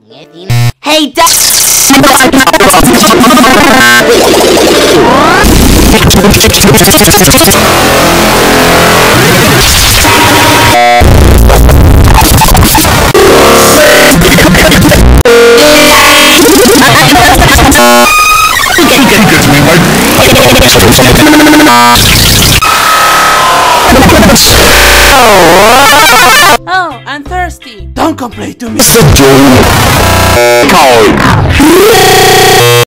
Hey, Oh, I'm thirsty. Don't complain to me.